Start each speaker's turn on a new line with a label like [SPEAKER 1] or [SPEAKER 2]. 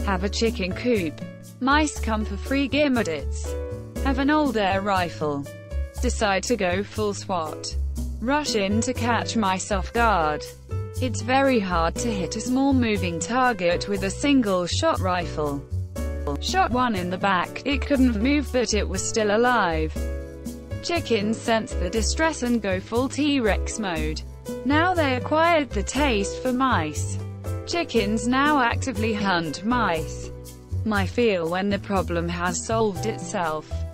[SPEAKER 1] Have a chicken coop. Mice come for free gimmedits. Have an old air rifle. Decide to go full SWAT. Rush in to catch mice off guard. It's very hard to hit a small moving target with a single-shot rifle. Shot one in the back. It couldn't move but it was still alive. Chickens sense the distress and go full T-Rex mode. Now they acquired the taste for mice. Chickens now actively hunt mice. My feel when the problem has solved itself.